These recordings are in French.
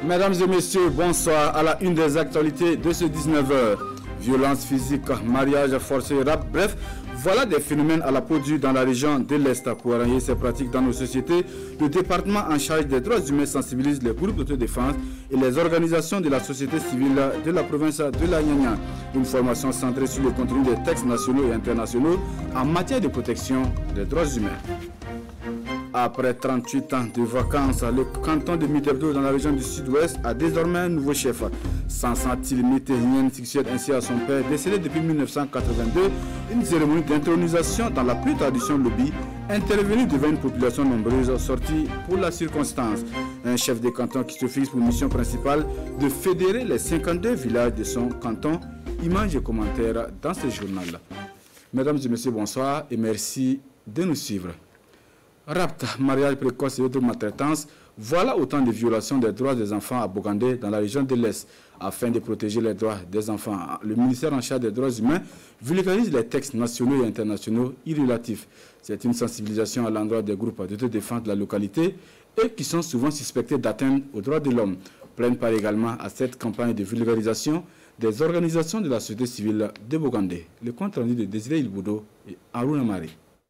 Mesdames et messieurs, bonsoir. À la une des actualités de ce 19h. Violence physique, mariage forcé, rap, bref, voilà des phénomènes à la peau dure dans la région de l'Est. Pour arranger ces pratiques dans nos sociétés, le département en charge des droits humains sensibilise les groupes d'autodéfense et les organisations de la société civile de la province de la Nyanya. Une formation centrée sur le contenu des textes nationaux et internationaux en matière de protection des droits humains. Après 38 ans de vacances, le canton de Midebdo dans la région du sud-ouest a désormais un nouveau chef. Sansan Tilmite succède ainsi à son père, décédé depuis 1982. Une cérémonie d'intronisation dans la plus tradition lobby, intervenue devant une population nombreuse sortie pour la circonstance. Un chef de canton qui se fixe pour mission principale de fédérer les 52 villages de son canton. Images et commentaires dans ce journal. Mesdames et messieurs, bonsoir et merci de nous suivre. Rapt, mariage précoce et autres maltraitances, voilà autant de violations des droits des enfants à Bogandé dans la région de l'Est. Afin de protéger les droits des enfants, le ministère en charge des droits humains vulgarise les textes nationaux et internationaux irrélatifs. C'est une sensibilisation à l'endroit des groupes d'autodéfense de la localité et qui sont souvent suspectés d'atteindre aux droits de l'homme. Prennent part également à cette campagne de vulgarisation des organisations de la société civile de Bogandé. Le compte rendu de Désiré Ilboudo et Aruna Mari.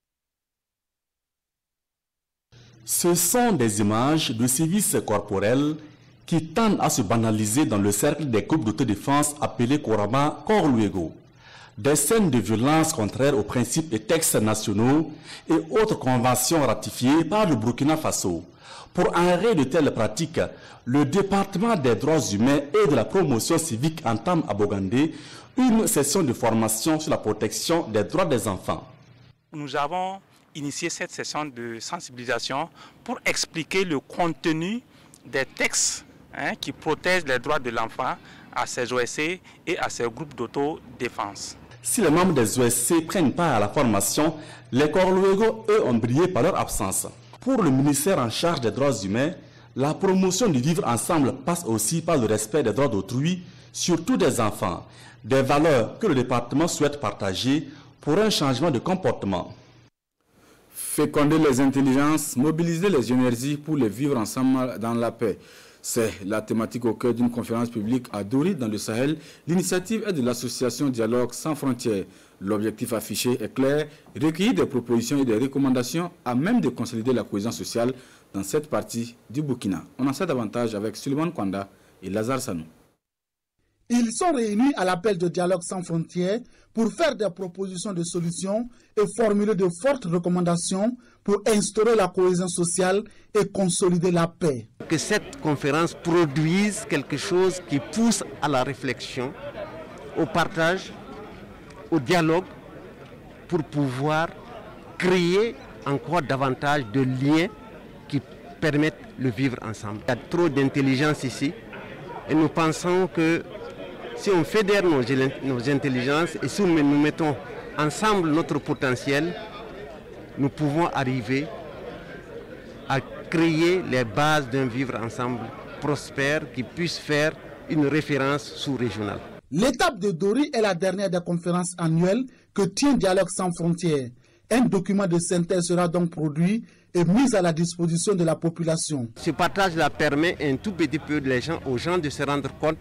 Ce sont des images de sévices corporels qui tendent à se banaliser dans le cercle des groupes d'autodéfense appelés couramment Korluego. Des scènes de violence contraires aux principes et textes nationaux et autres conventions ratifiées par le Burkina Faso. Pour arrêter de telles pratiques, le département des droits humains et de la promotion civique entame à Bogandé une session de formation sur la protection des droits des enfants. Nous avons initié cette session de sensibilisation pour expliquer le contenu des textes qui protègent les droits de l'enfant à ses OSC et à ses groupes d'autodéfense. Si les membres des OSC prennent part à la formation, les Korluego, eux, ont brillé par leur absence. Pour le ministère en charge des droits humains, la promotion du vivre ensemble passe aussi par le respect des droits d'autrui, surtout des enfants, des valeurs que le département souhaite partager pour un changement de comportement. Féconder les intelligences, mobiliser les énergies pour les vivre ensemble dans la paix. C'est la thématique au cœur d'une conférence publique à Dori dans le Sahel. L'initiative est de l'association Dialogue sans frontières. L'objectif affiché est clair, recueillir des propositions et des recommandations à même de consolider la cohésion sociale dans cette partie du Burkina. On en sait davantage avec Suleiman Kwanda et Lazare Sanou. Ils sont réunis à l'appel de Dialogue sans frontières pour faire des propositions de solutions et formuler de fortes recommandations pour instaurer la cohésion sociale et consolider la paix. Que cette conférence produise quelque chose qui pousse à la réflexion, au partage, au dialogue, pour pouvoir créer encore davantage de liens qui permettent le vivre ensemble. Il y a trop d'intelligence ici et nous pensons que si on fédère nos intelligences et si nous mettons ensemble notre potentiel, nous pouvons arriver à créer les bases d'un vivre ensemble prospère qui puisse faire une référence sous-régionale. L'étape de Dori est la dernière des conférences annuelles que tient Dialogue sans frontières. Un document de synthèse sera donc produit et mis à la disposition de la population. Ce partage-là permet un tout petit peu aux gens de se rendre compte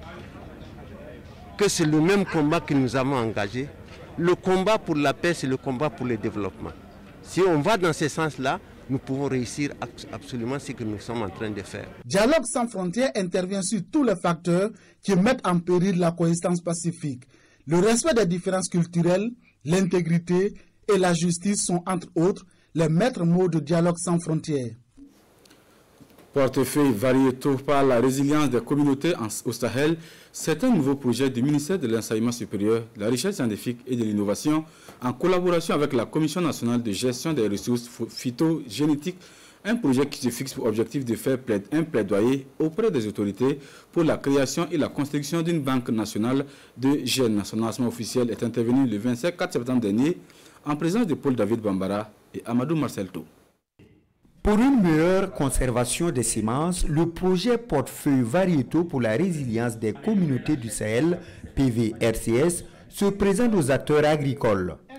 que c'est le même combat que nous avons engagé. Le combat pour la paix, c'est le combat pour le développement. Si on va dans ce sens-là, nous pouvons réussir absolument ce que nous sommes en train de faire. Dialogue sans frontières intervient sur tous les facteurs qui mettent en péril la coexistence pacifique. Le respect des différences culturelles, l'intégrité et la justice sont entre autres les maîtres mots de Dialogue sans frontières. Portefeuille variétaux par la résilience des communautés au Sahel, c'est un nouveau projet du ministère de l'Enseignement supérieur, de la recherche scientifique et de l'innovation en collaboration avec la Commission nationale de gestion des ressources phytogénétiques, un projet qui se fixe pour objectif de faire un plaidoyer auprès des autorités pour la création et la construction d'une banque nationale de gènes. Son lancement officiel est intervenu le 27 septembre dernier en présence de Paul David Bambara et Amadou Marcelto. Pour une meilleure conservation des semences, le projet Portefeuille variétaux pour la résilience des communautés du Sahel, PVRCS, se présente aux acteurs agricoles.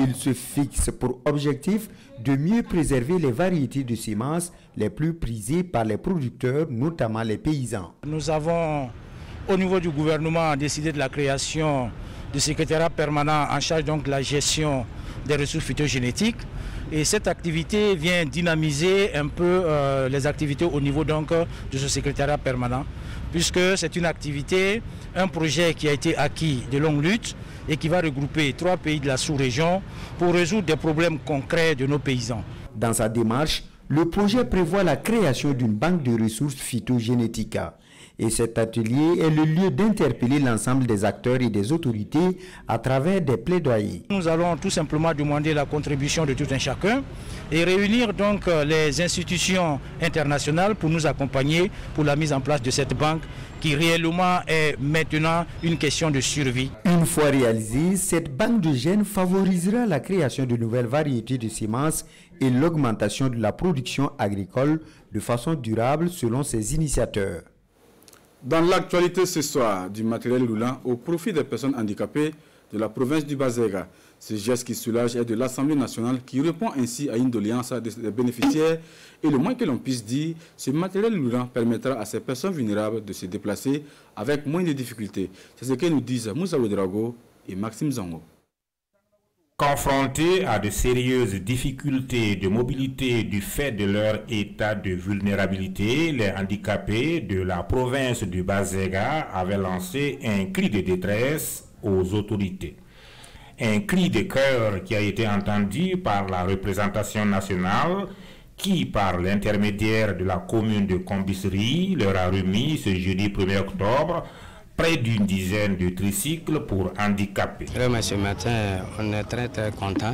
Il se fixe pour objectif de mieux préserver les variétés de semences les plus prisées par les producteurs, notamment les paysans. Nous avons, au niveau du gouvernement, décidé de la création du secrétariat permanent en charge donc de la gestion des ressources phytogénétiques. Et cette activité vient dynamiser un peu les activités au niveau donc de ce secrétariat permanent, puisque c'est une activité, un projet qui a été acquis de longue lutte et qui va regrouper 3 pays de la sous-région pour résoudre des problèmes concrets de nos paysans. Dans sa démarche, le projet prévoit la création d'une banque de ressources phytogénétiques. Et cet atelier est le lieu d'interpeller l'ensemble des acteurs et des autorités à travers des plaidoyers. Nous allons tout simplement demander la contribution de tout un chacun et réunir donc les institutions internationales pour nous accompagner pour la mise en place de cette banque qui réellement est maintenant une question de survie. Une fois réalisée, cette banque de gènes favorisera la création de nouvelles variétés de semences et l'augmentation de la production agricole de façon durable selon ses initiateurs. Dans l'actualité ce soir, du matériel roulant au profit des personnes handicapées de la province du Bazega. Ce geste qui soulage est de l'Assemblée nationale qui répond ainsi à une doléance des bénéficiaires. Et le moins que l'on puisse dire, ce matériel roulant permettra à ces personnes vulnérables de se déplacer avec moins de difficultés. C'est ce que nous disent Moussa Ouedraogo et Maxime Zango. Confrontés à de sérieuses difficultés de mobilité du fait de leur état de vulnérabilité, les handicapés de la province du Bazega avaient lancé un cri de détresse aux autorités. Un cri de cœur qui a été entendu par la représentation nationale qui, par l'intermédiaire de la commune de Combisserie, leur a remis ce jeudi 1er octobre près d'une dizaine de tricycles pour handicapés. Vraiment, ce matin, on est très content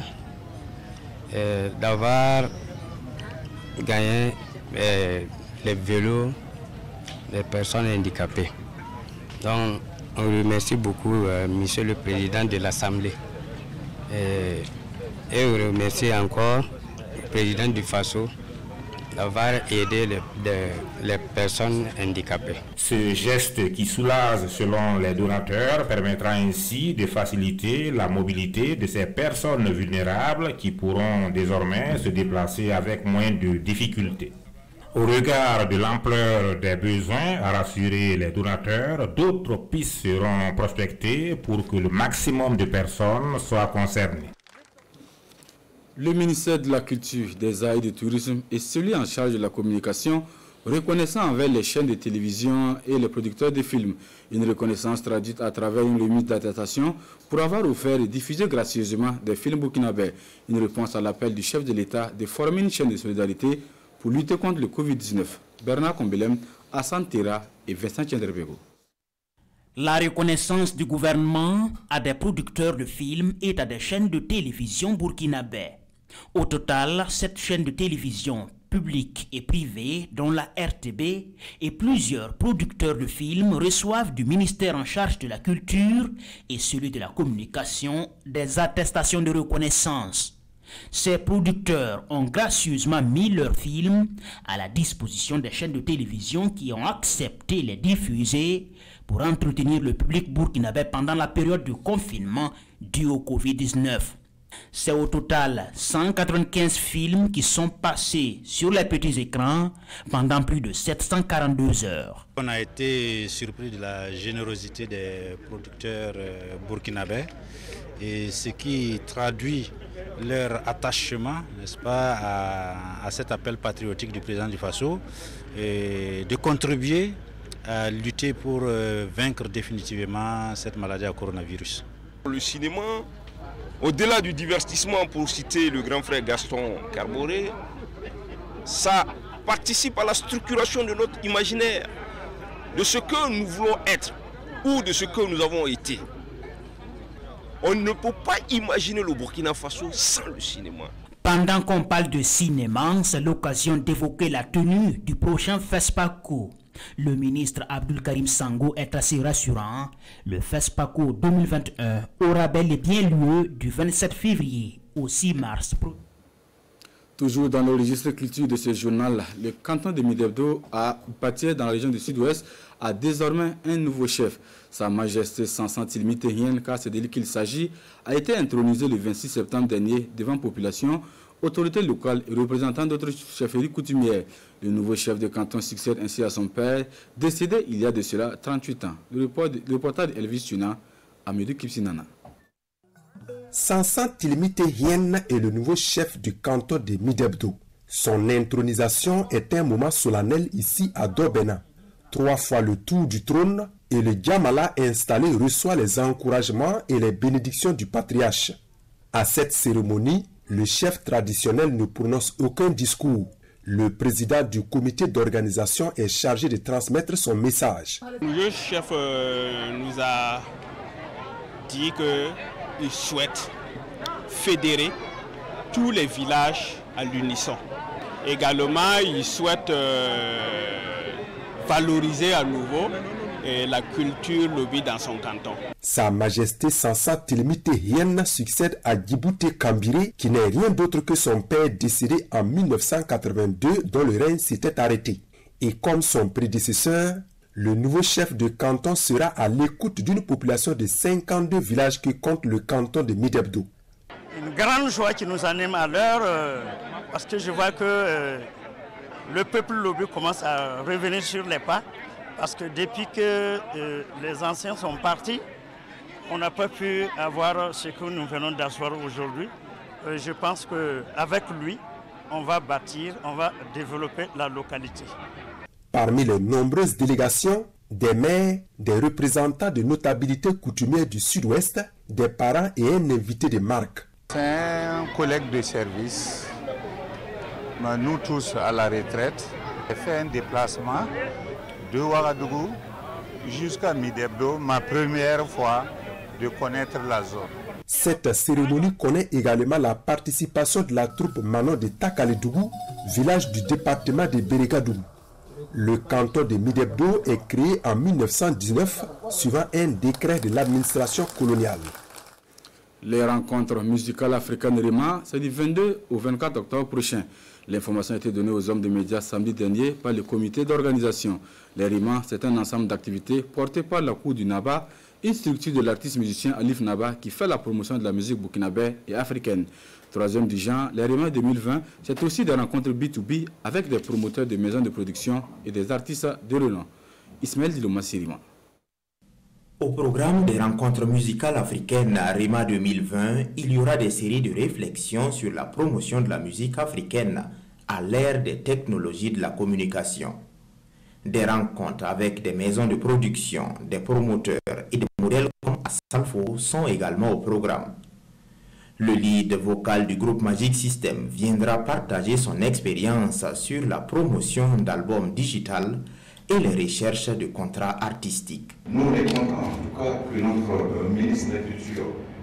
d'avoir gagné les vélos des personnes handicapées. Donc, on remercie beaucoup Monsieur le Président de l'Assemblée et on remercie encore le Président du FASO d'avoir aidé les personnes handicapées. Ce geste qui soulage selon les donateurs permettra ainsi de faciliter la mobilité de ces personnes vulnérables qui pourront désormais se déplacer avec moins de difficultés. Au regard de l'ampleur des besoins à rassurer les donateurs, d'autres pistes seront prospectées pour que le maximum de personnes soient concernées. Le ministère de la Culture, des Arts et du Tourisme est celui en charge de la communication, reconnaissant envers les chaînes de télévision et les producteurs de films. Une reconnaissance traduite à travers une remise d'attestation pour avoir offert et diffusé gracieusement des films burkinabés. Une réponse à l'appel du chef de l'État de former une chaîne de solidarité pour lutter contre le Covid-19. Bernard Kombelem, Hassan Tera et Vincent Tiendrebego. La reconnaissance du gouvernement à des producteurs de films et à des chaînes de télévision burkinabés. Au total, 7 chaînes de télévision publiques et privées, dont la RTB, et plusieurs producteurs de films reçoivent du ministère en charge de la culture et celui de la communication des attestations de reconnaissance. Ces producteurs ont gracieusement mis leurs films à la disposition des chaînes de télévision qui ont accepté les diffuser pour entretenir le public burkinabé pendant la période de confinement due au Covid-19. C'est au total 195 films qui sont passés sur les petits écrans pendant plus de 742 heures. On a été surpris de la générosité des producteurs burkinabés et ce qui traduit leur attachement, n'est-ce pas, à cet appel patriotique du président du FASO et de contribuer à lutter pour vaincre définitivement cette maladie à coronavirus. Le cinéma, au-delà du divertissement, pour citer le grand frère Gaston Carboré, ça participe à la structuration de notre imaginaire, de ce que nous voulons être ou de ce que nous avons été. On ne peut pas imaginer le Burkina Faso sans le cinéma. Pendant qu'on parle de cinéma, c'est l'occasion d'évoquer la tenue du prochain FESPACO. Le ministre Abdul Karim Sango est assez rassurant. Le FESPACO 2021 aura bel et bien lieu du 27 février au 6 mars. Toujours dans le registre culture de ce journal, le canton de Midebdo à Batié dans la région du sud-ouest a désormais un nouveau chef. Sa Majesté Sansan Tilmi Tehien, car c'est de lui qu'il s'agit, a été intronisé le 26 septembre dernier devant population, autorités locales et représentants d'autres chefferies coutumières. Le nouveau chef de canton succède ainsi à son père, décédé il y a de cela 38 ans. Le reportage d'Elvis Tuna, Amédou Kipsinana. Sansan Tilmi Tehien est le nouveau chef du canton de Midebdo. Son intronisation est un moment solennel ici à Dobena. 3 fois le tour du trône et le Djamala installé reçoit les encouragements et les bénédictions du patriarche. À cette cérémonie, le chef traditionnel ne prononce aucun discours. Le président du comité d'organisation est chargé de transmettre son message. Le chef nous a dit qu'il souhaite fédérer tous les villages à l'unisson. Également, il souhaite valoriser à nouveau la culture lobi dans son canton. Sa Majesté Sansan Tilmi Tehien succède à Djibouti Kambiré, qui n'est rien d'autre que son père décédé en 1982 dont le règne s'était arrêté. Et comme son prédécesseur, le nouveau chef de canton sera à l'écoute d'une population de 52 villages que compte le canton de Midebdo. Une grande joie qui nous anime à l'heure parce que je vois que le peuple lobi commence à revenir sur les pas. Parce que depuis que les anciens sont partis, on n'a pas pu avoir ce que nous venons d'asseoir aujourd'hui. Je pense qu'avec lui, on va bâtir, on va développer la localité. Parmi les nombreuses délégations, des maires, des représentants de notabilités coutumières du sud-ouest, des parents et un invité de marque. C'est un collègue de service, mais nous tous à la retraite, j'ai fait un déplacement de Ouagadougou jusqu'à Midebdo, ma première fois de connaître la zone. Cette cérémonie connaît également la participation de la troupe Manon de Takaledougou, village du département de Bérégadougou. Le canton de Midebdo est créé en 1919 suivant un décret de l'administration coloniale. Les rencontres musicales africaines RIMA, c'est du 22 au 24 octobre prochain. L'information a été donnée aux hommes de médias samedi dernier par le comité d'organisation. Les RIMA, c'est un ensemble d'activités porté par la Cour du Naba, une structure de l'artiste musicien Alif Naba qui fait la promotion de la musique burkinabé et africaine. Troisième du genre, les RIMA 2020, c'est aussi des rencontres B2B avec des promoteurs de maisons de production et des artistes de renom. Ismaël Dilomassi RIMA. Au programme des rencontres musicales africaines à RIMA 2020, il y aura des séries de réflexions sur la promotion de la musique africaine à l'ère des technologies de la communication. Des rencontres avec des maisons de production, des promoteurs et des modèles comme Assalfo sont également au programme. Le lead vocal du groupe Magic System viendra partager son expérience sur la promotion d'albums digital et les recherches de contrats artistiques. Nous, on est contents en tout cas que notre ministre de la Culture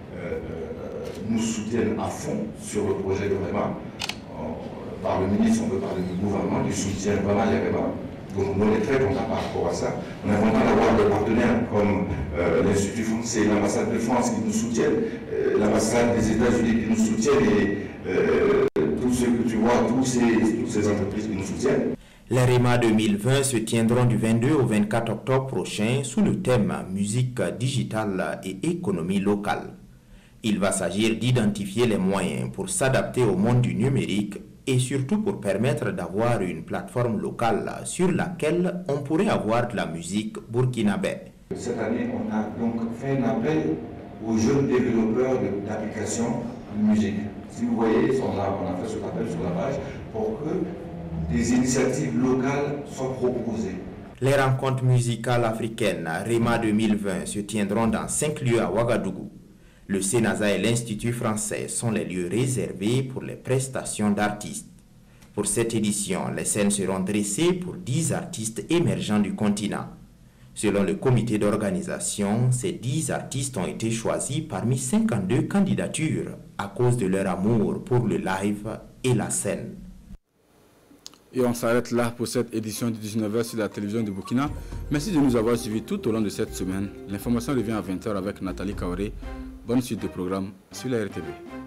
nous soutienne à fond sur le projet de RIMA. Par le ministre, on peut parler du gouvernement, qui soutient vraiment les RIMA. Donc on est très contents par rapport à ça. On est content d'avoir des partenaires comme l'Institut français, l'ambassade de France qui nous soutiennent, l'ambassade des États-Unis qui nous soutiennent et tout ce que tu vois, toutes ces entreprises qui nous soutiennent. Les RIMA 2020 se tiendront du 22 au 24 octobre prochain sous le thème musique digitale et économie locale. Il va s'agir d'identifier les moyens pour s'adapter au monde du numérique et surtout pour permettre d'avoir une plateforme locale sur laquelle on pourrait avoir de la musique burkinabé. Cette année, on a donc fait un appel aux jeunes développeurs d'applications de musique. Si vous voyez, on a fait cet appel sur la page pour que des initiatives locales soient proposées. Les rencontres musicales africaines RIMA 2020 se tiendront dans 5 lieux à Ouagadougou. Le Sénasa et l'Institut français sont les lieux réservés pour les prestations d'artistes. Pour cette édition, les scènes seront dressées pour 10 artistes émergents du continent. Selon le comité d'organisation, ces 10 artistes ont été choisis parmi 52 candidatures à cause de leur amour pour le live et la scène. Et on s'arrête là pour cette édition du 19h sur la télévision du Burkina. Merci de nous avoir suivis tout au long de cette semaine. L'information revient à 20h avec Nathalie Kaoré. Bonne suite de programme sur la RTV.